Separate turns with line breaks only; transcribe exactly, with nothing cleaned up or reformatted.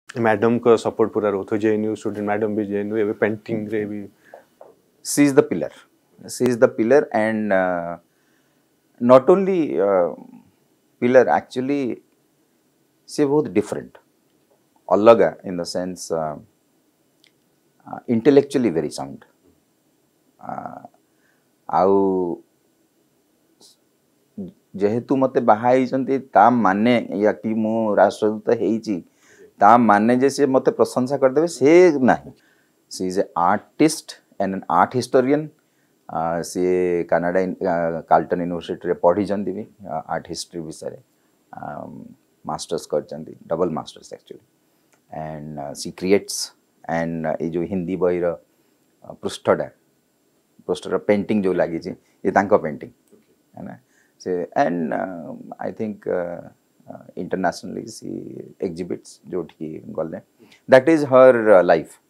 madam को support पूरा रोथो जेएनयू स्टूडेंट मैडम भी जेएनयू एबे पेंटिंग रे भी
she is the pillar she is the pillar and not only uh, pillar actually से बहुत different अलग in the sense uh, uh, intellectually very sound uh, आउ जेहेतु मते बाहाई जंती ता माने या कि मो राष्ट्रदूत हेइची ता माने जे से मते प्रशंसा कर देबे से नाही she is a artist and an art historian she Canada Carleton University रे पढ़ी जंती भी आर्ट हिस्ट्री विषय मास्टर्स कर जंती double masters actually and she creates and a जो हिंदी बही रो पृष्ठटा पृष्ठर पेंटिंग जो लगी ये तांको पेंटिंग है ना से and I think internationally she exhibits जो गले दैट इज हर लाइफ